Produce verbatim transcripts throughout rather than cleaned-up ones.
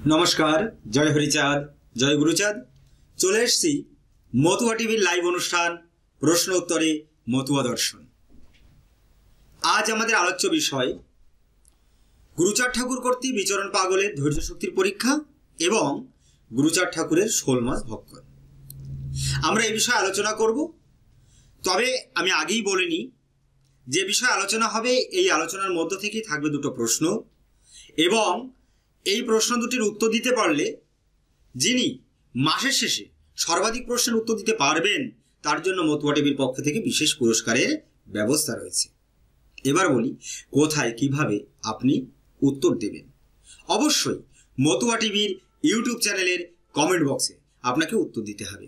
नमस्कार जय हरिचाँद जय गुरुचाँद चले एसेছি मতুआ टीভির लाइव अनुष्ठान प्रश्न उत्तरे मতুआ दर्शन। आज आमादेर आलोच्य विषय गुरुचाँद ठाकुर कर्तृक विचरण पागलेर धैर्य शक्तिर परीक्षा एवं गुरुचाँद ठाकुरेर षोल मास भक्षण। आमरा এই বিষয়ে आलोचना करब। तबे आमी আগেই বলে নিই যে বিষয়ে আলোচনা হবে এই আলোচনার মধ্য থেকেই থাকবে দুটো প্রশ্ন এবং এই প্রশ্ন দুটির উত্তর দিতে পারলে যিনি মাসের শেষে সর্বাধিক প্রশ্নের উত্তর দিতে পারবেন তার জন্য মতুয়া টিভির পক্ষ থেকে বিশেষ পুরস্কারের ব্যবস্থা রয়েছে। এবার বলি কোথায় কিভাবে আপনি উত্তর দেবেন। অবশ্যই মতুয়া টিভির ইউটিউব চ্যানেলের কমেন্ট বক্সে আপনাকে উত্তর দিতে হবে,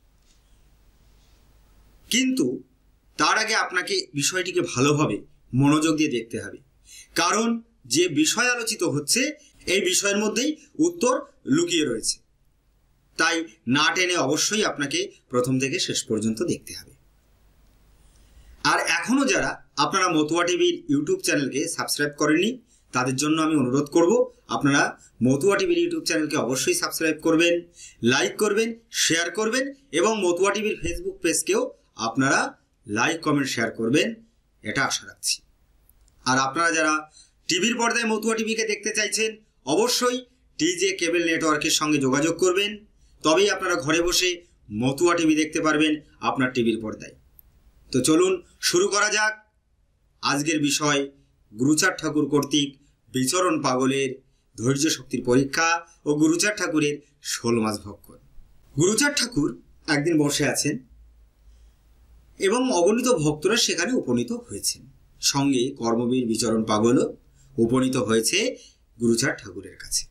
কিন্তু তার আগে আপনাকে বিষয়টিকে ভালোভাবে মনোযোগ দিয়ে দেখতে হবে, কারণ যে বিষয় আলোচিত হচ্ছে এই বিষয়ের মধ্যেই উত্তর লুকিয়ে রয়েছে। তাই না টেনে অবশ্যই আপনাকে প্রথম থেকে শেষ পর্যন্ত দেখতে হবে। আর এখনো যারা আপনারা মতুয়া টিভির ইউটিউব চ্যানেলকে সাবস্ক্রাইব করেননি তাদের জন্য আমি অনুরোধ করব আপনারা মতুয়া টিভির ইউটিউব চ্যানেলকে অবশ্যই সাবস্ক্রাইব করবেন, লাইক করবেন, শেয়ার করবেন এবং মতুয়া টিভির ফেসবুক পেজকেও আপনারা লাইক কমেন্ট শেয়ার করবেন, এটা আশা রাখছি। আর আপনারা যারা টিভির পর্দায় মতুয়া টিভিকে দেখতে চাইছেন অবশ্যই টিজে কেবল নেটওয়ার্কের সঙ্গে যোগাযোগ করবেন, তবেই আপনারা ঘরে বসে মতুয়া টিভি দেখতে পারবেন আপনার টিভির পর্দায়। তো চলুন শুরু করা যাক। আজকের বিষয় গুরুচাঁদ ঠাকুর কর্তৃক বিচরণ পাগলের ধৈর্য শক্তির পরীক্ষা ও গুরুচাঁদ ঠাকুরের ষোল মাস ভক্ষণ। গুরুচাঁদ ঠাকুর একদিন বসে আছেন এবং অগণিত ভক্তরা সেখানে উপনীত হয়েছেন, সঙ্গে কর্মবীর বিচরণ পাগলও উপনীত হয়েছে গুরুচাঁদ ঠাকুরের কাছে।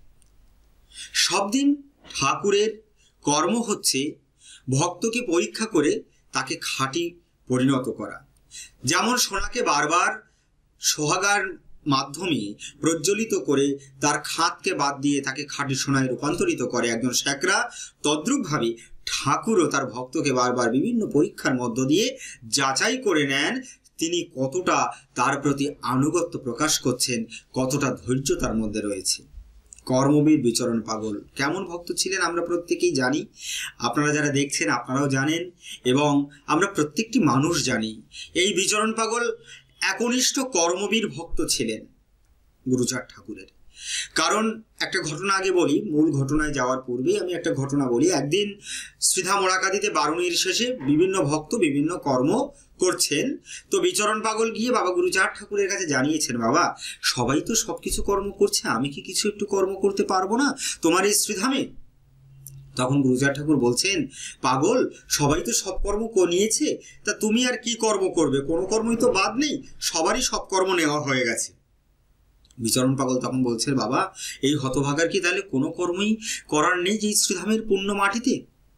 সব দিন ঠাকুরের কর্ম হচ্ছে ভক্তকে পরীক্ষা করে তাকে খাঁটি পরিণত করা। যেমন সোনাকে বারবার সোহাগার মাধ্যমে প্রজ্বলিত করে তার খাতকে বাদ দিয়ে তাকে খাঁটি সোনায় রূপান্তরিত করে একজন শ্যাকরা, তদ্রূপভাবে ঠাকুরও তার ভক্তকে বারবার বিভিন্ন পরীক্ষার মধ্য দিয়ে যাচাই করে নেন তিনি কতটা তার প্রতি আনুগত্য প্রকাশ করছেন, কতটা ধৈর্য তার মধ্যে রয়েছে। কর্মবীর বিচরণ পাগল কেমন ভক্ত ছিলেন আমরা প্রত্যেকেই জানি, আপনারা যারা দেখছেন আপনারাও জানেন এবং আমরা প্রত্যেকটি মানুষ জানি। এই বিচরণ পাগল একনিষ্ঠ কর্মবীর ভক্ত ছিলেন গুরুচাঁদ ঠাকুরের। কারণ একটা ঘটনা আগে বলি, মূল ঘটনায় যাওয়ার পূর্বেই আমি একটা ঘটনা বলি। একদিন শ্রীধাম ওরাকাদিতে বারুণীর শেষে বিভিন্ন ভক্ত বিভিন্ন কর্ম করছেন, তো বিচরণ পাগল গিয়ে বাবা গুরুচাঁদ ঠাকুরের কাছে জানিয়েছেন, বাবা সবাই তো সবকিছু কর্ম করছে, আমি কি কিছু একটু কর্ম করতে পারবো না তোমার এই শ্রীধামে? তখন গুরুচাঁদ ঠাকুর বলছেন, পাগল সবাই তো সব কর্ম নিয়েছে, তা তুমি আর কি কর্ম করবে? কোনো কর্মই তো বাদ নেই, সবারই সব কর্ম নেওয়া হয়ে গেছে। বিচরণ পাগল তখন বলছেন, বাবা এই হতভাগার কি তাহলে কোনো কর্মই করার নেই যে শ্রীধামের পুণ্য মাটিতে?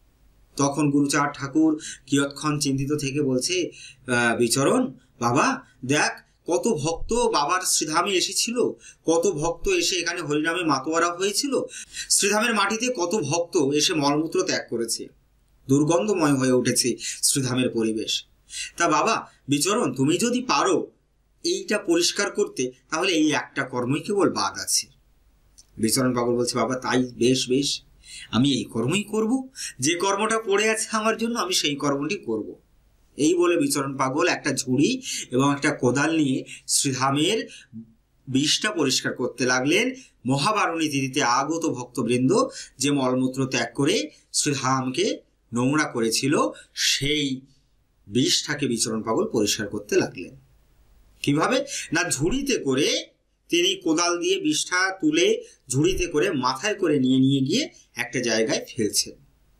তখন গুরুচাঁদ ঠাকুর কিয়ৎক্ষণ চিন্তিত থেকে বলছে, বিচরণ বাবা দেখ কত ভক্ত বাবার শ্রীধামে এসেছিল, কত ভক্ত এসে এখানে হরিনামে মাতোয়ারা হয়েছিল, শ্রীধামের মাটিতে কত ভক্ত এসে মলমূত্র ত্যাগ করেছে, দুর্গন্ধময় হয়ে উঠেছে শ্রীধামের পরিবেশ। তা বাবা বিচরণ তুমি যদি পারো এইটা পরিষ্কার করতে তাহলে এই একটা কর্মই কেবল বাদ আছে। বিচরণ পাগল বলছে, বাবা তাই বেশ বেশ আমি এই কর্মই করব, যে কর্মটা পড়ে আছে আমার জন্য আমি সেই কর্মটি করব। এই বলে বিচরণ পাগল একটা ঝুড়ি এবং একটা কোদাল নিয়ে শ্রীধামের বিষটা পরিষ্কার করতে লাগলেন। মহাবারণী তিথিতে আগত ভক্তবৃন্দ যে মলমূত্র ত্যাগ করে শ্রীধামকে নোংরা করেছিল সেই বিষটাকে বিচরণ পাগল পরিষ্কার করতে লাগলেন। কিভাবে না, ঝুড়িতে করে তিনি কোদাল দিয়ে বিষটা তুলে ঝুড়িতে করে মাথায় করে নিয়ে নিয়ে গিয়ে একটা জায়গায় ফেলছেন।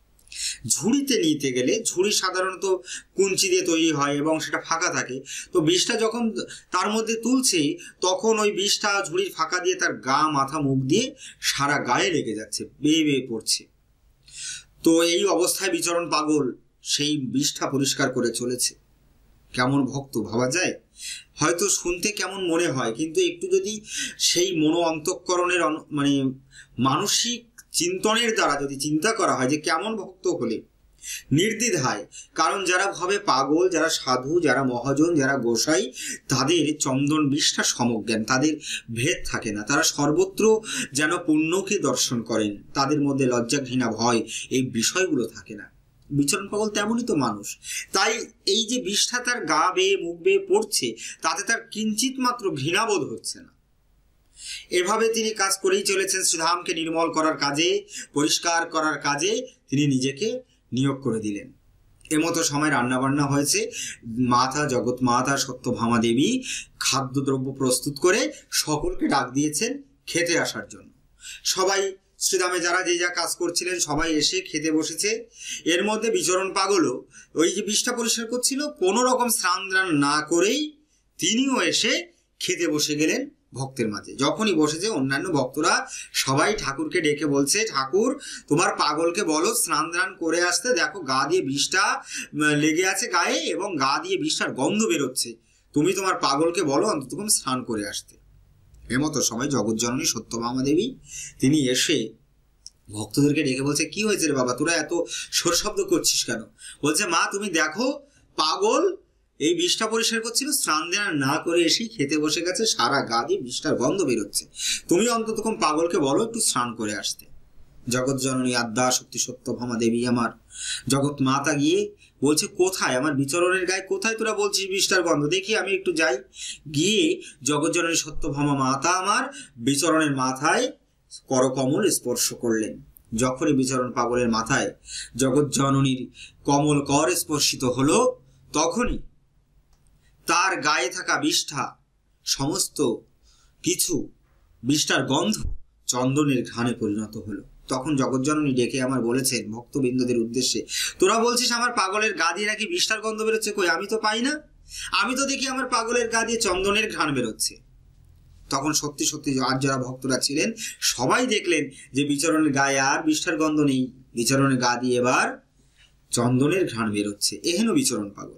ঝুড়িতে নিতে গেলে ঝুড়ি সাধারণত কুঞ্চি দিয়ে তৈরি হয় এবং সেটা ফাঁকা থাকে, তো বিষটা যখন তার মধ্যে তুলছে তখন ওই বিষটা ঝুড়ির ফাঁকা দিয়ে তার গা মাথা মুখ দিয়ে সারা গায়ে লেগে যাচ্ছে, বেয়ে বেয়ে পড়ছে। তো এই অবস্থায় বিচরণ পাগল সেই বিষটা পরিষ্কার করে চলেছে। কেমন ভক্ত ভাবা যায়? হয়তো শুনতে কেমন মনে হয়, কিন্তু একটু যদি সেই মনো অন্তঃকরণের মানে মানসিক চিন্তনের দ্বারা যদি চিন্তা করা হয় যে কেমন ভক্ত হলে নির্দ্বিধায়, কারণ যারা ভাবে পাগল, যারা সাধু, যারা মহাজন, যারা গোসাই, তাদের চন্দন বিষটা সমজ্ঞান, তাদের ভেদ থাকে না, তারা সর্বত্র যেন পুণ্যকে দর্শন করেন, তাদের মধ্যে লজ্জা, ঘৃণা, ভয় এই বিষয়গুলো থাকে না। বিচরণ পাগল তেমনই তো মানুষ, তাই এই যে বিষটা তার গা বেয়ে মুখ বেয়ে পড়ছে তাতে তার কিঞ্চিত মাত্র ঘৃণাবোধ হচ্ছে না। এভাবে তিনি কাজ করেই চলেছেন। শ্রীধামকে নির্মল করার কাজে, পরিষ্কার করার কাজে তিনি নিজেকে নিয়োগ করে দিলেন। এমতো সময় রান্নাবান্না হয়েছে। মাতা জগৎ মাতা সত্যভামা দেবী খাদ্যদ্রব্য প্রস্তুত করে সকলকে ডাক দিয়েছেন খেতে আসার জন্য। সবাই শ্রীধামে যারা যে যা কাজ করছিলেন সবাই এসে খেতে বসেছে। এর মধ্যে বিচরণ পাগলও ওই যে বিষটা পরিষ্কার করছিল, কোনো রকম স্নান দান না করেই তিনিও এসে খেতে বসে গেলেন ভক্তের মাঝে। যখনই বসেছে অন্যান্য ভক্তরা সবাই ঠাকুরকে ডেকে বলছে, ঠাকুর তোমার পাগলকে বলো স্নান দান করে আসতে, দেখো গা দিয়ে বিষটা লেগে আছে গায়ে এবং গা দিয়ে বিষটার গন্ধ বেরোচ্ছে, তুমি তোমার পাগলকে বলো অন্তত স্নান করে আসতে। এমতো সময় জগৎজননী সত্যভামা দেবী তিনি এসে ভক্তদেরকে ডেকে বলছে, কি হয়েছে রে বাবা, তোরা এত সোর শব্দ করছিস কেন? বলছে, মা তুমি দেখো পাগল এই বিষটা পরিষ্কার করছিল, স্নান দেন না করে এসেই খেতে বসে গেছে, সারা গা দিয়ে বিষটার গন্ধ বেরোচ্ছে, তুমি অন্তত পাগলকে বলো একটু স্নান করে আসতে। জগৎ জননী আদ্যা শক্তি সত্যভামা দেবী আমার জগৎ মাতা গিয়ে বলছে, কোথায় আমার বিচরণের গায়ে কোথায় তোরা বলছিস বিষটার গন্ধ, দেখি আমি একটু যাই। গিয়ে জগৎ জননী সত্যভামা মাতা আমার বিচরণের মাথায় করকমল স্পর্শ করলেন। যখনই বিচরণ পাগলের মাথায় জগৎ জননীর কমল কর স্পর্শিত হলো, তখনই তার গায়ে থাকা বিষ্ঠা সমস্ত কিছু বিষ্ঠার গন্ধ চন্দনের ঘ্রাণে পরিণত হলো। তখন জগৎজননী ডেকে আমার বলেছেন ভক্তবৃন্দদের উদ্দেশ্যে, তোরা বলছিস আমার পাগলের গা দিয়ে নাকি বিষ্ঠার গন্ধ বেরোচ্ছে, কই আমি তো পাই না, আমি তো দেখি আমার পাগলের গা দিয়ে চন্দনের ঘ্রাণ বেরোচ্ছে। তখন সত্যি সত্যি আর যারা ভক্তরা ছিলেন সবাই দেখলেন যে বিচরণের গায়ে আর বিষ্ঠার গন্ধ নেই, বিচরণের গা দিয়ে এবার চন্দনের ঘ্রাণ বেরোচ্ছে। এহেন বিচরণ পাগল।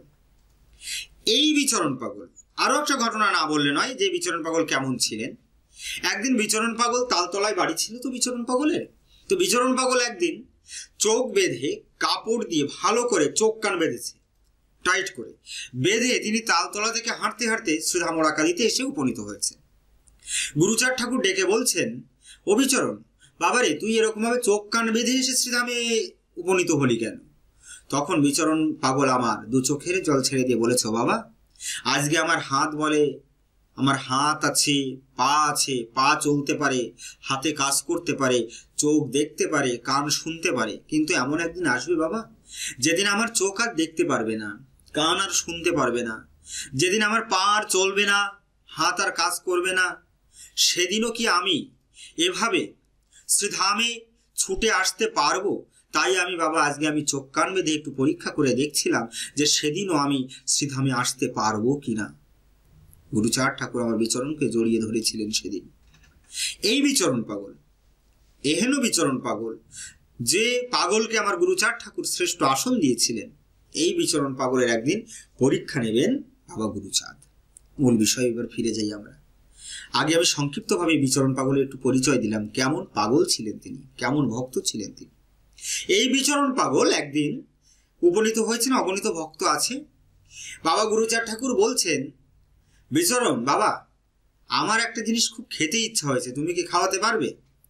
এই বিচরণ পাগল আরো একটা ঘটনা না বললে নয় যে বিচরণ পাগল কেমন ছিলেন। একদিন বিচরণ পাগল তালতলায় বাড়ি ছিল তো বিচরণ পাগলের, তো বিচরণ পাগল একদিন চোখ বেঁধে কাপড় দিয়ে ভালো করে চোখ কান বেঁধেছে, টাইট করে বেঁধে তিনি তালতলা থেকে হাঁটতে হাঁটতে শ্রীধামরাকালিতে এসে উপনীত হয়েছে। গুরুচার ঠাকুর ডেকে বলছেন, ও বিচরণ বাবারে, তুই এরকম ভাবে চোখ কান বেঁধে এসে শ্রীধামে উপনীত হলি কেন? তখন বিচরণ পাগল আমার দু চোখের জল ছেড়ে দিয়ে বলেছে, বাবা আজকে আমার হাত বলে, আমার হাত আছে, পা আছে, পা চলতে পারে, হাতে কাজ করতে পারে, চোখ দেখতে পারে, কান শুনতে পারে, কিন্তু এমন একদিন আসবে বাবা যেদিন আমার চোখ আর দেখতে পারবে না, কান আর শুনতে পারবে না, যেদিন আমার পা আর চলবে না, হাত আর কাজ করবে না, সেদিনও কি আমি এভাবে শ্রীধামে ছুটে আসতে পারবো? তাই আমি বাবা আজকে আমি চোখ কান বেঁধে একটু পরীক্ষা করে দেখছিলাম যে সেদিনও আমি শ্রীধামে আসতে পারবো কিনা। গুরুচার ঠাকুর আমার বিচরণকে জড়িয়ে ধরেছিলেন সেদিন। এই বিচরণ পাগল, এহেন বিচরণ পাগল যে পাগলকে আমার গুরুচার ঠাকুর শ্রেষ্ঠ আসন দিয়েছিলেন, এই বিচরণ পাগলের একদিন পরীক্ষা নেবেন বাবা গুরুচাঁদ। মূল বিষয় এবার ফিরে যাই আমরা। আগে আমি সংক্ষিপ্তভাবে বিচরণ পাগলের একটু পরিচয় দিলাম, কেমন পাগল ছিলেন তিনি, কেমন ভক্ত ছিলেন তিনি। এই বিচরণ পাগল একদিন উপনীত হয়েছেন, অগণিত ভক্ত আছে। বাবা গুরুচাঁদ ঠাকুর বলছেন, বিচরণ বাবা আমার একটা জিনিস খুব খেতে ইচ্ছা হয়েছে, তুমি কি খাওয়াতে পারবে?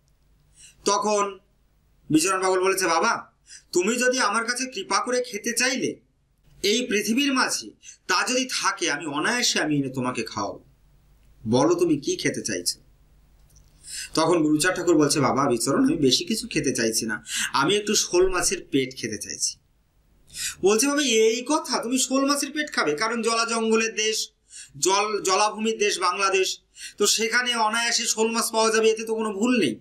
তখন বিচরণ পাগল বলেছে, বাবা তুমি যদি আমার কাছে কৃপা করে খেতে চাইলে এই পৃথিবীর মাঝে তা যদি থাকে আমি অনায়াসে আমি এনে তোমাকে খাওয়াবো, বলো তুমি কি খেতে চাইছো? তখন গুরুচাঁদ ঠাকুর বলছে, বাবা বিচরণ আমি বেশি কিছু খেতে চাইছি না, আমি একটু শোল মাছের পেট খেতে চাইছি। বলছে, বাবা এই কথা, তুমি শোল মাছের পেট খাবে? কারণ জলা জঙ্গলের দেশ, জল জলাভূমির দেশ বাংলাদেশ, তো সেখানে অনায়াসে শোল মাছ পাওয়া যাবে, এতে তো কোনো ভুল নেই।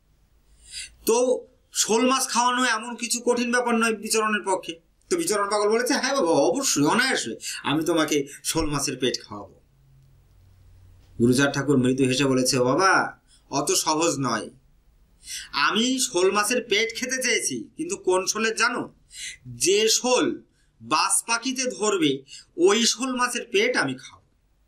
তো শোল মাছ খাওয়ানো এমন কিছু কঠিন ব্যাপার নয় বিচরণের পক্ষে। তো বিচরণ পাগল বলেছে, হ্যাঁ বাবা অবশ্যই অনায়াসে আমি তোমাকে শোল মাছের পেট খাওয়াবো। গুরুচাঁদ ঠাকুর মৃদু হেসে বলেছে, বাবা অত সহজ নয়, আমি শোল মাছের পেট খেতে চেয়েছি, কিন্তু কোন শোলের জানো? যে শোল বাস পাখিতে ধরবে ওই শোল মাছের পেট আমি খাবো।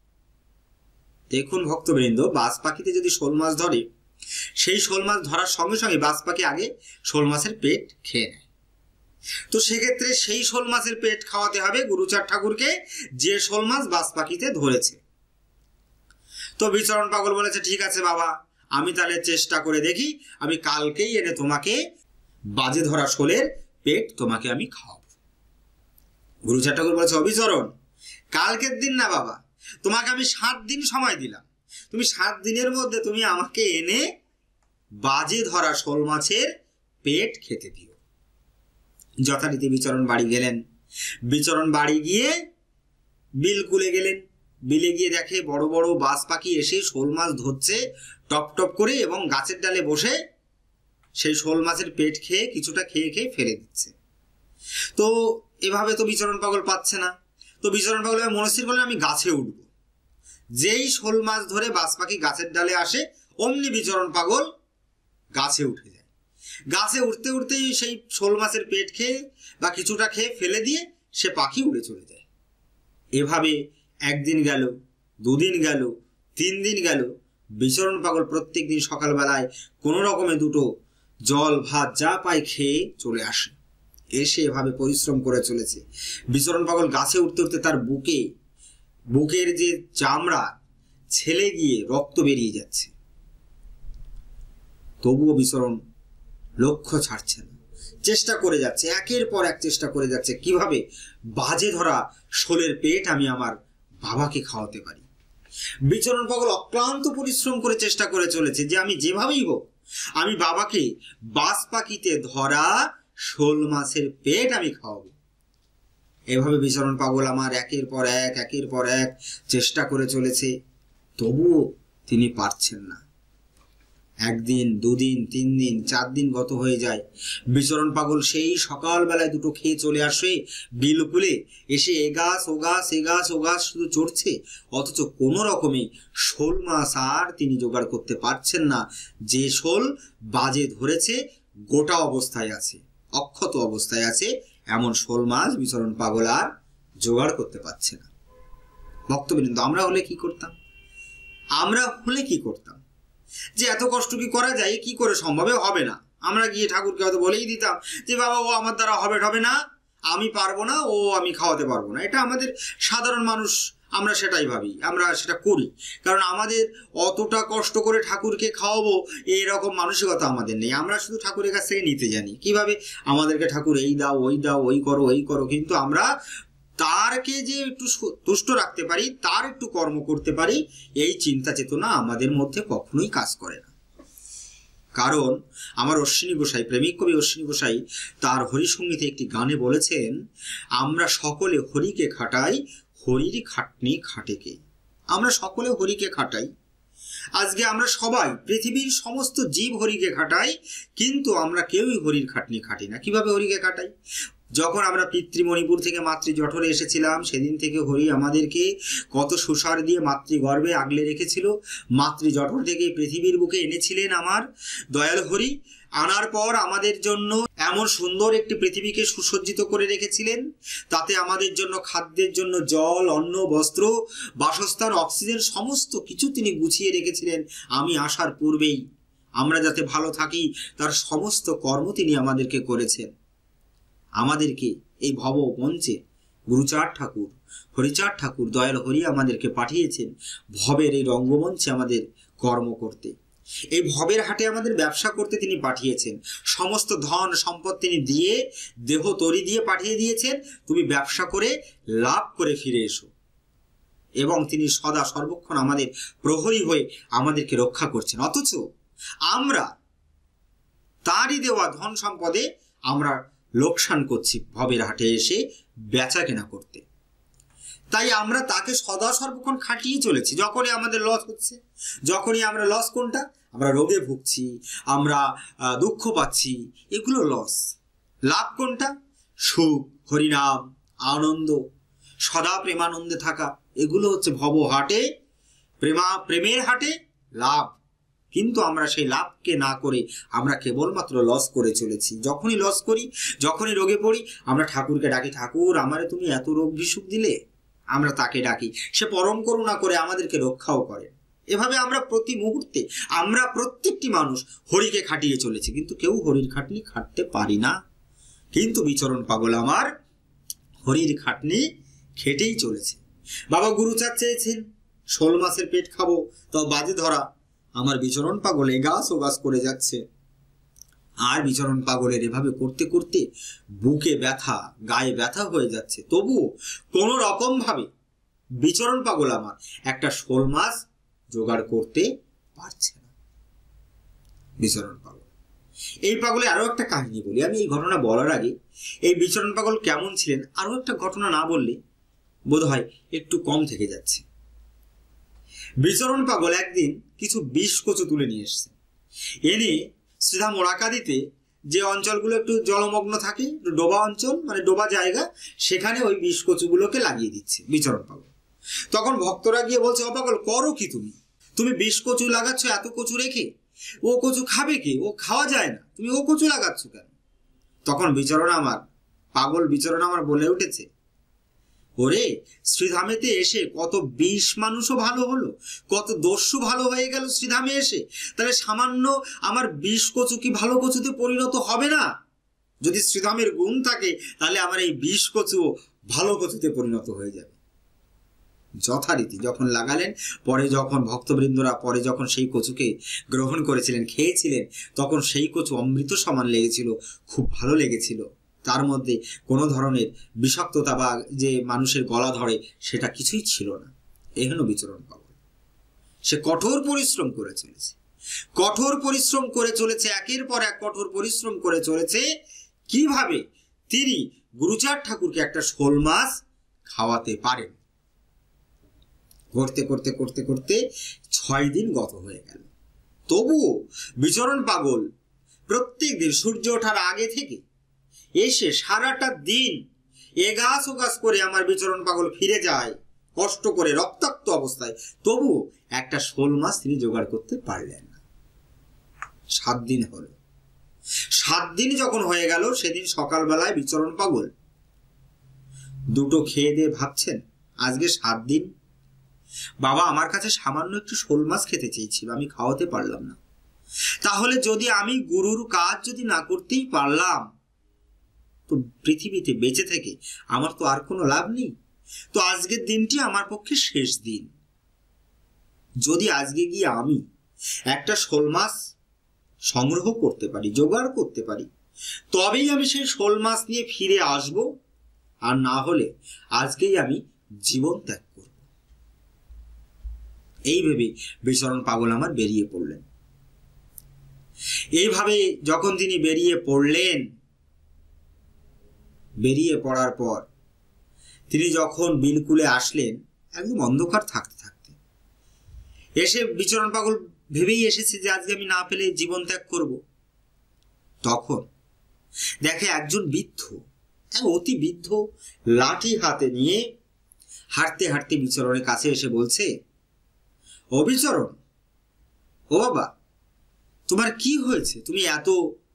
দেখুন ভক্তবৃন্দ, বাস পাখিতে যদি শোল মাছ ধরে, সেই শোল মাছ ধরার সঙ্গে সঙ্গে বাস পাখি আগে শোল মাছের পেট খেয়ে নেয়। তো সেক্ষেত্রে সেই শোল মাছের পেট খাওয়াতে হবে গুরুচাঁদ ঠাকুরকে, যে শোল মাছ বাজ পাখিতে ধরেছে। তো বিচরণ পাগল বলেছে, ঠিক আছে বাবা, আমি তাহলে চেষ্টা করে দেখি, আমি কালকেই এনে তোমাকে বাজে ধরা শোলের পেট তোমাকে আমি খাওয়াবো। গুরুচাঁদ ঠাকুর বলেছে, অবিচরণ, কালকের দিন না বাবা, তোমাকে আমি সাত দিন সময় দিলাম, তুমি সাত দিনের মধ্যে তুমি আমাকে এনে বাজে ধরা শোল মাছের পেট খেতে দিও। যথারীতি বিচরণ বাড়ি গেলেন। বিচরণ বাড়ি গিয়ে বিল কুলে গেলেন। বিলে গিয়ে দেখে বড় বড় বাজ পাখি এসে শোল মাছ ধরছে টপ টপ করে, এবং গাছের ডালে বসে সেই শোল মাছের পেট খেয়ে কিছুটা খেয়ে খেয়ে ফেলে দিচ্ছে। তো এভাবে তো বিচরণ পাগল পাচ্ছে না। তো বিচরণ পাগল মনস্থির করলেন, আমি গাছে উঠব। যেই শোল মাছ ধরে বাজ পাখি গাছের ডালে আসে, অমনি বিচরণ পাগল গাছে উঠে যায়। গাছে উঠতে উঠতেই সেই শোল মাছের পেট খেয়ে বা কিছুটা খেয়ে ফেলে দিয়ে সে পাখি উড়ে চলে যায়। এভাবে একদিন গেল, দুদিন গেল, তিন দিন গেল। বিচরণ পাগল প্রত্যেক দিন সকালবেলায় কোনো রকমে দুটো জল ভাত যা পায় খেয়ে চলে আসে। এসে এভাবে পরিশ্রম করে চলেছে। বিচরণ পাগল গাছে উঠতে উঠতে তার বুকে বুকের যে চামড়া ছেলে গিয়ে রক্ত বেরিয়ে যাচ্ছে। তবুও বিচরণ লক্ষ্য ছাড়ছে না, চেষ্টা করে যাচ্ছে, একের পর এক চেষ্টা করে যাচ্ছে, কিভাবে বাজে ধরা শোলের পেট আমি আমার বাবাকে খাওয়াতে পারি। বিচরণ পাগল অক্লান্ত পরিশ্রম করে চেষ্টা করে চলেছে যে আমি যেভাবেই হোক আমি বাবাকে বাজ পাখিতে ধরা শোল মাছের পেট আমি খাওয়াবো। এভাবে বিচরণ পাগল আমার একের পর এক একের পর এক চেষ্টা করে চলেছে, তবুও তিনি পারছেন না। একদিন, দুদিন, তিন দিন, চার দিন গত হয়ে যায়। বিচরণ পাগল সেই সকালবেলায় দুটো খেয়ে চলে আসে বিলকুলে, এসে এ গাছ ও গাছ এ গাছ ও গাছ শুধু চড়ছে, অথচ কোনো রকমে শোল মাছ আর তিনি জোগাড় করতে পারছেন না। যে শোল বাজে ধরেছে গোটা অবস্থায় আছে, অক্ষত অবস্থায় আছে, এমন শোল মাছ বিচরণ পাগল আর জোগাড় করতে পারছে না। ভক্তবৃন্দ, আমরা হলে কি করতাম? আমরা হলে কি করতাম যে এত কষ্ট কি করা যায়, কি করে সম্ভবে হবে না। আমরা গিয়ে ঠাকুরকে হয়তো বলেই দিতাম যে বাবা, ও আমার দ্বারা হবে হবে না, আমি পারবো না, ও আমি খাওয়াতে পারবো না। এটা আমাদের সাধারণ মানুষ, আমরা সেটাই ভাবি, আমরা সেটা করি, কারণ আমাদের অতটা কষ্ট করে ঠাকুরকে খাওয়াবো এরকম মানসিকতা আমাদের নেই। আমরা শুধু ঠাকুরের কাছ থেকে নিতে জানি কিভাবে আমাদেরকে ঠাকুর এই দাও ওই দাও ওই করো এই করো, কিন্তু আমরা তারকে যে একটু তুষ্ট রাখতে পারি, তার একটু কর্ম করতে পারি, এই চিন্তা চেতনা আমাদের মধ্যে কখনোই কাজ করে না। কারণ আমার অশ্বিনী গোসাই, প্রেমিক কবি অশ্বিনী গোসাই তার হরিসঙ্গীতে একটি গানে বলেছেন, আমরা সকলে হরিকে খাটাই, হরির খাটনি খাটে কে। আমরা সকলে হরিকে খাটাই। আজকে আমরা সবাই, পৃথিবীর সমস্ত জীব হরিকে খাটাই, কিন্তু আমরা কেউই হরির খাটনি খাটি না। কিভাবে হরিকে খাটাই? যখন আমরা পিতৃমণিপুর থেকে মাতৃ জঠরে এসেছিলাম, সেদিন থেকে হরি আমাদেরকে কত সুসার দিয়ে মাতৃগর্ভে আগলে রেখেছিল। মাতৃ জঠর থেকে পৃথিবীর বুকে এনেছিলেন আমার দয়াল হরি। আনার পর আমাদের জন্য এমন সুন্দর একটি পৃথিবীকে সুসজ্জিত করে রেখেছিলেন। তাতে আমাদের জন্য খাদ্যের জন্য জল, অন্ন, বস্ত্র, বাসস্থান, অক্সিজেন সমস্ত কিছু তিনি গুছিয়ে রেখেছিলেন আমি আসার পূর্বেই। আমরা যাতে ভালো থাকি তার সমস্ত কর্ম তিনি আমাদেরকে করেছেন। আমাদেরকে এই ভব মঞ্চে গুরুচাঁদ ঠাকুর, হরিচাঁদ ঠাকুর, দয়াল হরি আমাদেরকে পাঠিয়েছেন ভবের এই রঙ্গমঞ্চে আমাদের কর্ম করতে। এই ভবের হাটে আমাদের ব্যবসা করতে তিনি পাঠিয়েছেন। সমস্ত ধন সম্পদ তিনি দিয়ে, দেহ তরি দিয়ে পাঠিয়ে দিয়েছেন, তুমি ব্যবসা করে লাভ করে ফিরে এসো। এবং তিনি সদা সর্বক্ষণ আমাদের প্রহরী হয়ে আমাদেরকে রক্ষা করছেন। অথচ আমরা তারই দেওয়া ধন সম্পদে আমরা লোকসান করছি ভবের হাটে এসে বেচা কেনা করতে। তাই আমরা তাকে সদা সর্বক্ষণ খাটিয়ে চলেছি। যখনই আমাদের লস হচ্ছে, যখনই আমরা লস, কোনটা? আমরা রোগে ভুগছি, আমরা দুঃখ পাচ্ছি, এগুলো লস। লাভ কোনটা? সুখ, হরিনাম, আনন্দ, সদা প্রেমানন্দে থাকা, এগুলো হচ্ছে ভব হাটে, প্রেমা প্রেমের হাটে লাভ। কিন্তু আমরা সেই লাভকে না করে আমরা কেবলমাত্র লস করে চলেছি। যখনই লস করি, যখনই রোগে পড়ি, আমরা ঠাকুরকে ডাকি, ঠাকুর আমারে তুমি এত রোগ বিসুখ দিলে। আমরা তাকে ডাকি, সে পরম করুণা করে আমাদেরকে রক্ষাও করে। এভাবে আমরা প্রতি মুহূর্তে, আমরা প্রত্যেকটি মানুষ হরিকে খাটিয়ে চলেছি, কিন্তু কেউ হরির খাটনি খাটতে পারি না। কিন্তু বিচরণ পাগল আমার হরির খাটনি খেটেই চলেছে। বাবা গুরুচাঁদ চেয়েছেন শোল মাছের পেট খাবো, তাও বাজে ধরা। আমার বিচরণ পাগল এগাছ ওগাছ করে যাচ্ছে। আর বিচরণ পাগলের এভাবে করতে করতে বুকে ব্যথা, গায়ে ব্যথা হয়ে যাচ্ছে। তবুও কোনো রকম ভাবে বিচরণ পাগল আমার একটা শোল মাছ জোগাড় করতে পারছে না। বিচরণ পাগল, এই পাগলে আরো একটা কাহিনী বলি। আমি এই ঘটনা বলার আগে এই বিচরণ পাগল কেমন ছিলেন আরো একটা ঘটনা না বললে বোধ হয় একটু কম থেকে যাচ্ছে। বিচরণ পাগল একদিন কিছু বিষ কচু তুলে নিয়ে এসছে। এনে শ্রীধাম ওরাকাদিতে যে অঞ্চলগুলো একটু জলমগ্ন থাকে, ডোবা অঞ্চল মানে ডোবা জায়গা, সেখানে ওই বিষ কচুগুলোকে লাগিয়ে দিচ্ছে বিচরণ পাগল। তখন ভক্তরা গিয়ে বলছে, ও পাগল করো কি তুমি? তুমি বিষ কচু লাগাচ্ছ এত কচু রেখে, ও কচু খাবে কে? ও খাওয়া যায় না, তুমি ও কচু লাগাচ্ছ কেন? তখন বিচরণ আমার পাগল বিচরণ আমার বলে উঠেছে, ওরে শ্রীধামেতে এসে কত বিষ মানুষও ভালো হলো, কত দস্যু ভালো হয়ে গেল শ্রীধামে এসে, তাহলে সামান্য আমার বিষ কচু কি ভালো কচুতে পরিণত হবে না? যদি শ্রীধামের গুণ থাকে তাহলে আমার এই বিষ কচু ভালো কচুতে পরিণত হয়ে যাবে। যথারীতি যখন লাগালেন, পরে যখন ভক্তবৃন্দরা পরে যখন সেই কচুকে গ্রহণ করেছিলেন, খেয়েছিলেন, তখন সেই কচু অমৃত সমান লেগেছিল, খুব ভালো লেগেছিল। তার মধ্যে কোনো ধরনের বিষাক্ততা বা যে মানুষের গলা ধরে সেটা কিছুই ছিল না। এই হলো বিচরণ পাগল। সে কঠোর পরিশ্রম করে চলেছে, কঠোর পরিশ্রম করে চলেছে, একের পর এক কঠোর পরিশ্রম করে চলেছে কিভাবে তিনি গুরুচাঁদ ঠাকুরকে একটা শোল মাছ খাওয়াতে পারেন। করতে করতে করতে করতে ছয় দিন গত হয়ে গেল। তবুও বিচরণ পাগল প্রত্যেক দিন সূর্য ওঠার আগে থেকে এসে সারাটা দিন এগাছ ওগাছ করে আমার বিচরণ পাগল ফিরে যায় কষ্ট করে রক্তাক্ত অবস্থায়, তবু একটা শোল মাছ তিনি জোগাড় করতে পারলেন না। সাত দিন হলো। সাত দিন যখন হয়ে গেল, সেদিন সকালবেলায় বিচরণ পাগল দুটো খেয়ে দিয়ে ভাবছেন, আজকে সাত দিন বাবা আমার কাছে সামান্য একটু শোল মাছ খেতে চেয়েছিল, আমি খাওয়াতে পারলাম না। তাহলে যদি আমি গুরুর কাজ যদি না করতেই পারলাম, তো পৃথিবীতে বেঁচে থেকে আমার তো আর কোনো লাভ নেই। তো আজকের দিনটি আমার পক্ষে শেষ দিন। যদি আজকে গিয়ে আমি একটা শোল মাছ সংগ্রহ করতে পারি, জোগাড় করতে পারি, তবেই আমি সেই শোল মাছ নিয়ে ফিরে আসব, আর না হলে আজকেই আমি জীবন ত্যাগ করব। এই ভেবে বিচরণ পাগল আমার বেরিয়ে পড়লেন। এইভাবে যখন তিনি বেরিয়ে পড়লেন, বেরিয়ে পড়ার পর তিনি যখন বিলকুলে আসলেন, একদম অন্ধকার থাকতে থাকতে এসে বিচরণ পাগল ভেবেই এসেছে যে আজকে আমি না পেলে জীবন ত্যাগ করব। তখন দেখে একজন বৃদ্ধ, এক অতি বৃদ্ধ লাঠি হাতে নিয়ে হাঁটতে হাঁটতে বিচরণের কাছে এসে বলছে, ও বিচরণ, ও বাবা, তোমার কি হয়েছে? তুমি এত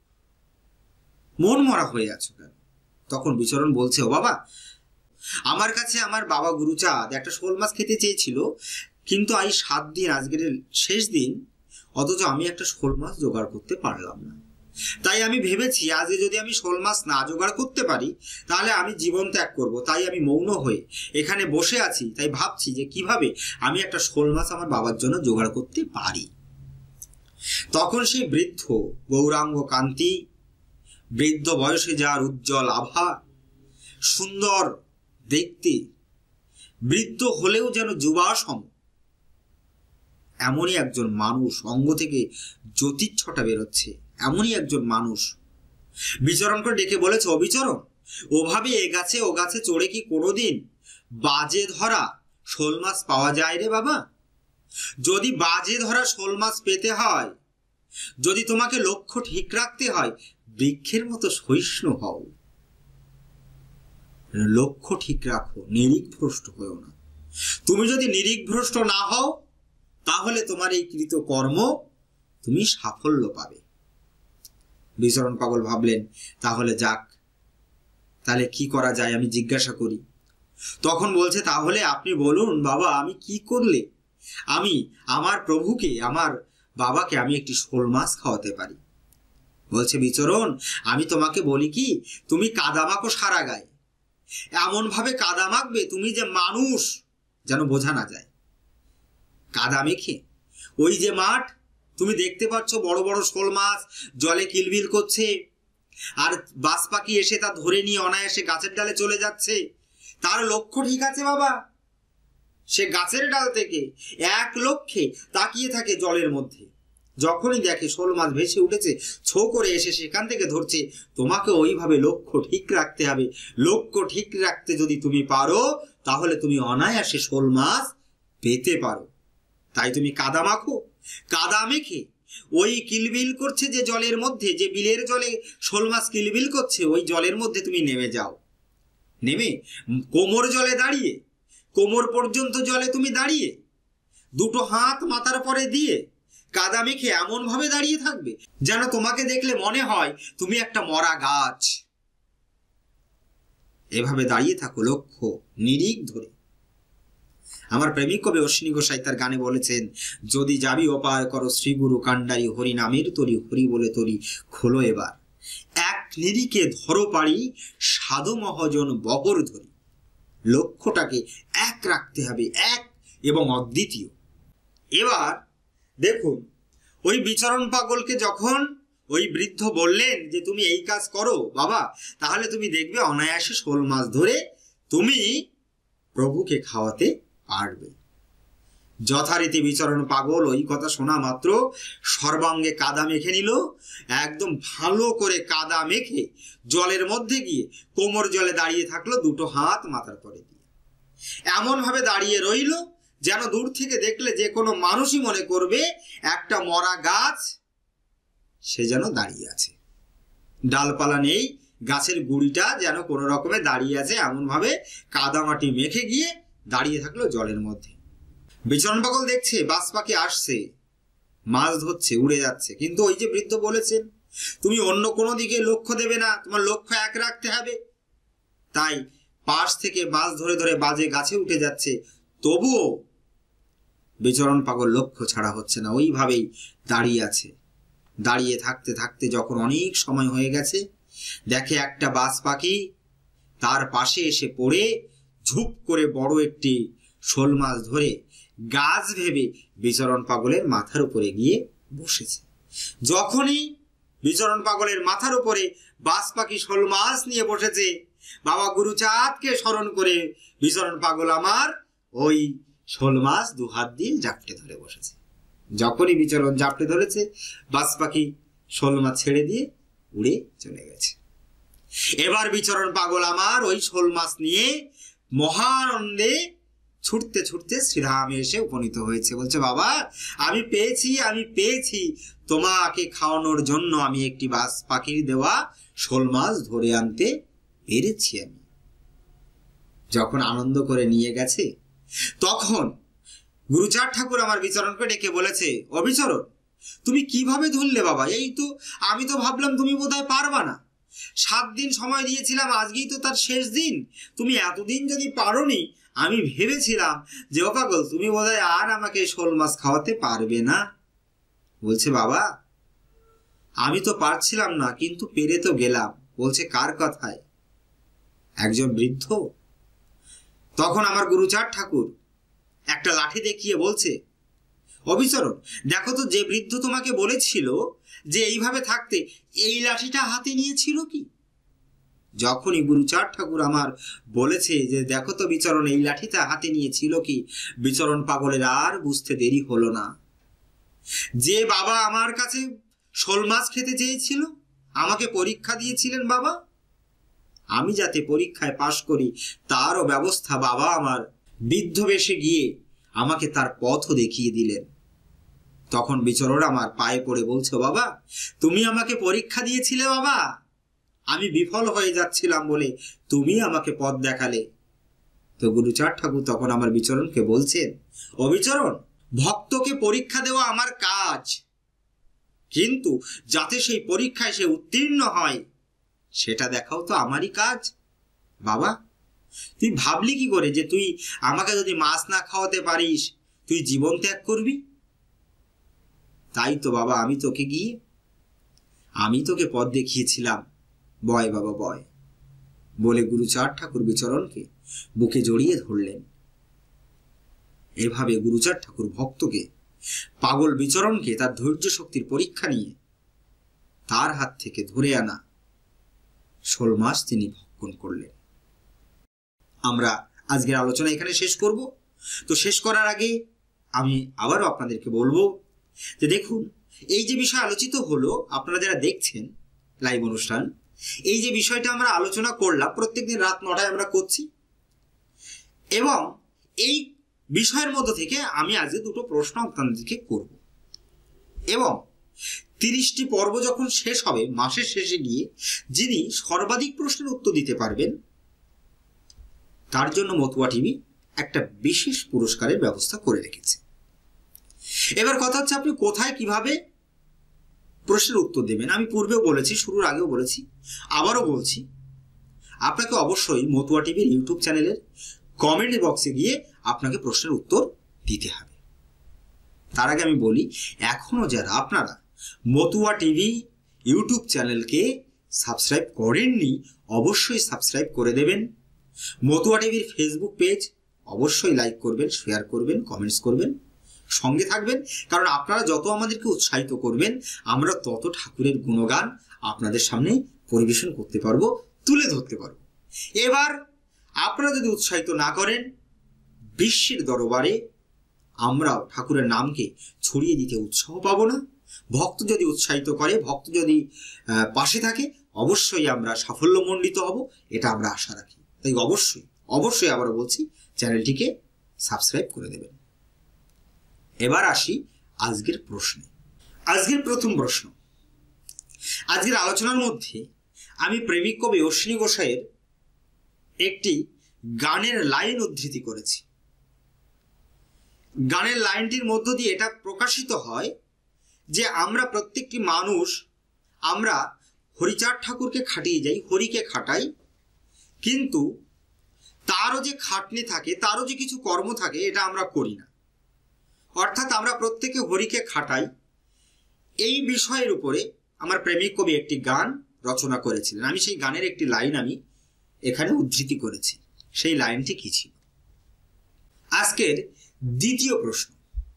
মন মরা হয়ে আছো কেন? তখন বিচরণ বলছে, ও বাবা, আমার কাছে আমার বাবা গুরুচাঁদ একটা শোল মাছ খেতে চেয়েছিল, কিন্তু এই সাত দিন আজকের শেষ দিন, অথচ আমি একটা শোল মাছ জোগাড় করতে পারলাম না। তাই আমি ভেবেছি আজকে যদি আমি শোল মাছ না জোগাড় করতে পারি তাহলে আমি জীবন ত্যাগ করব। তাই আমি মৌন হয়ে এখানে বসে আছি। তাই ভাবছি যে কিভাবে আমি একটা শোল মাছ আমার বাবার জন্য জোগাড় করতে পারি। তখন সেই বৃদ্ধ গৌরাঙ্গ কান্তি, বৃদ্ধ বয়সে যার উজ্জ্বল আভা, সুন্দর দেখতে, বৃদ্ধ হলেও যেন যুবাসম, এমনই একজন মানুষ, অঙ্গ থেকে জ্যোতিচ্ছটা বেরোচ্ছে, এমনই একজন মানুষ বিচরণকে ডেকে বলেছে, অবিচরণ, ওভাবে এ গাছে ও গাছে চড়ে কি কোনোদিন বাজে ধরা শোল মাছ পাওয়া যায় রে বাবা? যদি বাজে ধরা শোল মাছ পেতে হয়, যদি তোমাকে লক্ষ্য ঠিক রাখতে হয়, বৃক্ষের মতো সহিষ্ণু হও, লক্ষ্য ঠিক রাখো, নিরিখ ভ্রষ্ট হও না। তুমি যদি নিরিখ ভ্রষ্ট না হও তাহলে তোমার এই কৃত কর্ম তুমি সাফল্য পাবে। বিচরণ পাগল ভাবলেন, তাহলে যাক, তাহলে কি করা যায় আমি জিজ্ঞাসা করি। তখন বলছে, তাহলে আপনি বলুন বাবা, আমি কি করলে আমি আমার প্রভুকে, আমার বাবাকে আমি একটি শোল মাছ খাওয়াতে পারি? বলছে বিচরণ, আমি তোমাকে বলি কি, তুমি কাদা মাখো সারা গায়ে, এমন ভাবে কাদা মাখবে তুমি যে মানুষ যেন বোঝা না যায়। কাদা মেখে ওই যে মাঠ তুমি দেখতে পাচ্ছ, বড় বড় শোল মাছ জলে কিলবিল করছে, আর বাজ পাখি এসে তা ধরে নিয়ে অনায়াসে গাছের ডালে চলে যাচ্ছে। তার লক্ষ্য ঠিক আছে বাবা, সে গাছের ডাল থেকে এক লক্ষ্যে তাকিয়ে থাকে জলের মধ্যে। যখনই দেখে শোল মাছ ভেসে উঠেছে, ছো করে এসে সেখান থেকে ধরছে। তোমাকে ওইভাবে লক্ষ্য ঠিক রাখতে হবে। লক্ষ্য ঠিক রাখতে যদি তুমি পারো, তাহলে তুমি অনায়াসে শোল মাছ পেতে পারো। তাই তুমি কাদা মাখো, কাদা মেখে ওই কিলবিল করছে যে জলের মধ্যে, যে বিলের জলে শোল মাছ কিলবিল করছে, ওই জলের মধ্যে তুমি নেমে যাও। নেমে কোমর জলে দাঁড়িয়ে, কোমর পর্যন্ত জলে তুমি দাঁড়িয়ে, দুটো হাত মাথার পরে দিয়ে কাদা মেখে এমন ভাবে দাঁড়িয়ে থাকবে যেন তোমাকে দেখলে মনে হয় তুমি একটা মরা গাছ। এভাবে দাঁড়িয়ে থাকো লক্ষ্য নিরিখ ধরে। আমার প্রেমিক কবি অশ্বিনী গোসাই তার গানে বলেছেন, যদি যাবি অপায় করো শ্রীগুরু কাণ্ডারি, হরি নামের তরি হরি বলে তরি খোলো এবার। এক নিরিখে ধরো পারি, সাধু মহাজন বহর ধরি। লক্ষ্যটাকে এক রাখতে হবে, এক এবং অদ্বিতীয়। এবার দেখুন, ওই বিচরণ পাগলকে যখন ওই বৃদ্ধ বললেন যে তুমি এই কাজ করো বাবা, তাহলে তুমি দেখবে অনায়াসে শোল মাছ ধরে তুমি প্রভুকে খাওয়াতে পারবে। যথারীতি বিচরণ পাগল ওই কথা শোনা মাত্র সর্বাঙ্গে কাদা মেখে নিল। একদম ভালো করে কাদা মেখে জলের মধ্যে গিয়ে কোমর জলে দাঁড়িয়ে থাকলো, দুটো হাত মাথার পরে দিয়ে এমন ভাবে দাঁড়িয়ে রইল যেন দূর থেকে দেখলে যে কোনো মানুষই মনে করবে একটা মরা গাছ সে যেন দাঁড়িয়ে আছে, ডালপালা নেই, গাছের গুড়িটা যেন কোনো রকমে দাঁড়িয়ে আছে। এমন ভাবে কাদা মাটি মেখে গিয়ে দাঁড়িয়ে থাকলো জলের মধ্যে। বিচরণ পাগল দেখছে বাজ পাখি আসছে, মাছ ধরছে, উড়ে যাচ্ছে, কিন্তু ওই যে বৃদ্ধ বলেছেন তুমি অন্য কোনো দিকে লক্ষ্য দেবে না, তোমার লক্ষ্য এক রাখতে হবে। তাই পাশ থেকে মাছ ধরে ধরে বাজে গাছে উঠে যাচ্ছে, তবুও বিচরণ পাগল লক্ষ্য ছাড়া হচ্ছে না, ওইভাবেই দাঁড়িয়ে আছে। দাঁড়িয়ে থাকতে থাকতে যখন অনেক সময় হয়ে গেছে, দেখে একটা বাজ পাখি তার পাশে এসে পড়ে ঝুপ করে বড় একটি শোল মাছ ধরে গাছ ভেবে বিচরণ পাগলের মাথার উপরে গিয়ে বসেছে। যখনই বিচরণ পাগলের মাথার উপরে বাজ পাখি শোল মাছ নিয়ে বসেছে, বাবা গুরুচাঁদকে স্মরণ করে বিচরণ পাগল আমার ওই শোল মাছ দু হাত দিয়ে জাপটে ধরে বসেছে। যখনই বিচরণ জাপটে ধরেছে, বাজ পাখি শোল মাছ ছেড়ে দিয়ে উড়ে চলে গেছে। এবার বিচরণ পাগল আমার ওই শোল মাছ নিয়ে মহানন্দে ছুটতে ছুটতে শ্রীধামে এসে উপনীত হয়েছে। বলছে বাবা আমি পেয়েছি, আমি পেয়েছি, তোমাকে খাওয়ানোর জন্য আমি একটি বাজ পাখির দেওয়া শোল মাছ ধরে আনতে পেরেছি। আমি যখন আনন্দ করে নিয়ে গেছে, তখন গুরুচাঁদ ঠাকুর আমার বিচরণকে ডেকে বলেছে, অবিচরণ তুমি কিভাবে ধরলে বাবা? এই তো আমি তো ভাবলাম তুমি বোধহয় পারবা না, সাত দিন সময় দিয়েছিলাম, আজকেই তো তার শেষ দিন, তুমি এতদিন যদি পারোনি, আমি ভেবেছিলাম যে ও পাগল তুমি বোধহয় আর আমাকে শোল মাছ খাওয়াতে পারবে না। বলছে বাবা আমি তো পারছিলাম না, কিন্তু পেরে তো গেলাম। বলছে কার কথায়? একজন বৃদ্ধ। তখন আমার গুরুচাঁদ ঠাকুর একটা লাঠি দেখিয়ে বলছে, অবিচরণ দেখো তো, যে বৃদ্ধ তোমাকে বলেছিল যে এইভাবে থাকতে, এই লাঠিটা হাতে নিয়েছিল কি? যখনই গুরুচাঁদ ঠাকুর আমার বলেছে যে দেখো তো বিচরণ এই লাঠিটা হাতে নিয়েছিল কি, বিচরণ পাগলের আর বুঝতে দেরি হলো না। যে বাবা আমার কাছে শোল মাছ খেতে চেয়েছিল, আমাকে পরীক্ষা দিয়েছিলেন বাবা, আমি যাতে পরীক্ষায় পাশ করি তারও ব্যবস্থা বাবা আমার বৃদ্ধ বেশে গিয়ে আমাকে তার পথও দেখিয়ে দিলেন। তখন বিচরণ আমার পায়ে পড়ে বলছো, বাবা তুমি আমাকে পরীক্ষা দিয়েছিলে বাবা, আমি বিফল হয়ে যাচ্ছিলাম বলে তুমি আমাকে পথ দেখালে। তো গুরুচাঁদ ঠাকুর তখন আমার বিচরণকে বলছেন, অবিচরণ ভক্তকে পরীক্ষা দেওয়া আমার কাজ, কিন্তু যাতে সেই পরীক্ষায় সে উত্তীর্ণ হয় সেটা দেখাও তো আমারই কাজ। বাবা তুই ভাবলি কি করে যে তুই আমাকে যদি মাছ না খাওয়াতে পারিস তুই জীবন ত্যাগ করবি? তাই তো বাবা আমি তোকে গিয়ে আমি তোকে পথ দেখিয়েছিলাম, বয় বাবা বয় বলে গুরুচাঁদ ঠাকুর বিচরণকে বুকে জড়িয়ে ধরলেন। এভাবে গুরুচাঁদ ঠাকুর ভক্তকে, পাগল বিচরণকে তার ধৈর্য শক্তির পরীক্ষা নিয়ে তার হাত থেকে ধরে আনা ষোল মাস তিনি ভক্ষণ করলেন। আমরা আজকের আলোচনা এখানে শেষ করব। তো শেষ করার আগে আমি আবারও আপনাদেরকে বলবো যে দেখুন, এই যে বিষয় আলোচিত হলো, আপনারা যারা দেখছেন লাইভ অনুষ্ঠান, এই যে বিষয়টা আমরা আলোচনা করলাম প্রত্যেকদিন রাত নটায় আমরা করছি, এবং এই বিষয়ের মধ্য থেকে আমি আজকে দুটো প্রশ্ন আপনাদেরকে করব, এবং তিরিশটি পর্ব যখন শেষ হবে মাসের শেষে গিয়ে যিনি সর্বাধিক প্রশ্নের উত্তর দিতে পারবেন তার জন্য মতুয়া টিভি একটা বিশেষ পুরস্কারের ব্যবস্থা করে রেখেছে। এবার কথা হচ্ছে আপনি কোথায় কিভাবে প্রশ্নের উত্তর দেবেন। আমি পূর্বেও বলেছি, শুরুর আগেও বলেছি, আবারও বলছি, আপনাকে অবশ্যই মতুয়া টিভির ইউটিউব চ্যানেলের কমেন্ট বক্সে গিয়ে আপনাকে প্রশ্নের উত্তর দিতে হবে। তার আগে আমি বলি, এখনো যারা আপনারা মতুয়া টিভি ইউটিউব চ্যানেলকে সাবস্ক্রাইব করেননি অবশ্যই সাবস্ক্রাইব করে দেবেন। মতুয়া টিভির ফেসবুক পেজ অবশ্যই লাইক করবেন, শেয়ার করবেন, কমেন্টস করবেন, সঙ্গে থাকবেন, কারণ আপনারা যত আমাদেরকে উৎসাহিত করবেন আমরা তত ঠাকুরের গুণগান আপনাদের সামনে পরিবেশন করতে পারবো, তুলে ধরতে পারবো। এবার আপনারা যদি উৎসাহিত না করেন, বিশ্বের দরবারে আমরাও ঠাকুরের নামকে ছড়িয়ে দিতে উৎসাহ পাবো না। ভক্ত যদি উৎসাহিত করে, ভক্ত যদি পাশে থাকে, অবশ্যই আমরা সাফল্যমণ্ডিত হব, এটা আমরা আশা রাখি। তাই অবশ্যই অবশ্যই আবারও বলছি, চ্যানেলটিকে সাবস্ক্রাইব করে দেবেন। এবার আসি আজকের প্রশ্নে। আজকের প্রথম প্রশ্ন, আজকের আলোচনার মধ্যে আমি প্রেমিক কবি অশ্বিনী গোসাইয়ের একটি গানের লাইন উদ্ধৃতি করেছি। গানের লাইনটির মধ্য দিয়ে এটা প্রকাশিত হয় যে আমরা প্রত্যেকটি মানুষ, আমরা হরিচাঁদ ঠাকুরকে খাটিয়ে যাই, হরিকে খাটাই, কিন্তু তারও যে খাটনি থাকে, তারও যে কিছু কর্ম থাকে, এটা আমরা করি না। অর্থাৎ আমরা প্রত্যেকে হরিকে খাটাই। এই বিষয়ের উপরে আমার প্রেমিক কবি একটি গান রচনা করেছিলেন। আমি সেই গানের একটি লাইন আমি এখানে উদ্ধৃতি করেছি। সেই লাইনটি কি ছিল? আজকের দ্বিতীয় প্রশ্ন,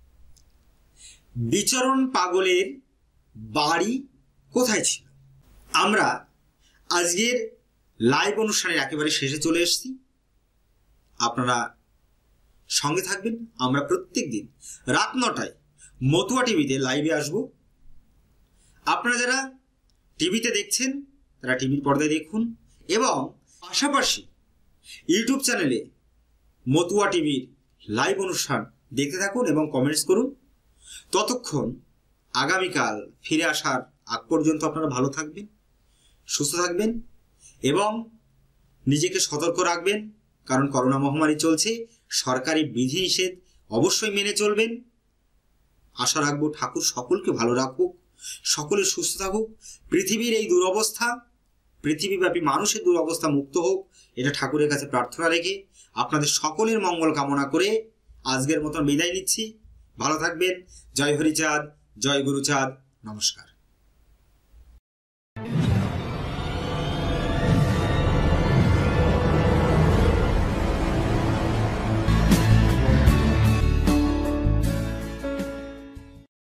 বিচরণ পাগলের বাড়ি কোথায় ছিল? আমরা আজকের লাইভ অনুষ্ঠানের একেবারে শেষে চলে এসেছি। আপনারা সঙ্গে থাকবেন। আমরা প্রত্যেক দিন রাত নটায় মতুয়া টিভিতে লাইভে আসব। আপনারা যারা টিভিতে দেখছেন তারা টিভির পর্দায় দেখুন, এবং পাশাপাশি ইউটিউব চ্যানেলে মতুয়া টিভির লাইভ অনুষ্ঠান দেখতে থাকুন এবং কমেন্টস করুন। ততক্ষণ আগামীকাল ফিরে আসার আগ পর্যন্ত আপনারা ভালো থাকবেন, সুস্থ থাকবেন, এবং নিজেকে সতর্ক রাখবেন, কারণ করোনা মহামারী চলছে। সরকারি বিধিনিষেধ অবশ্যই মেনে চলবেন। আশা রাখবো ঠাকুর সকলকে ভালো রাখুক, সকলে সুস্থ থাকুক, পৃথিবীর এই দুরবস্থা, পৃথিবীব্যাপী মানুষের দুরবস্থা মুক্ত হোক, এটা ঠাকুরের কাছে প্রার্থনা রেখে আপনাদের সকলের মঙ্গল কামনা করে আজকের মতন বিদায় নিচ্ছি। ভালো থাকবেন। জয় হরিচাঁদ, জয় গুরুচাঁদ, নমস্কার।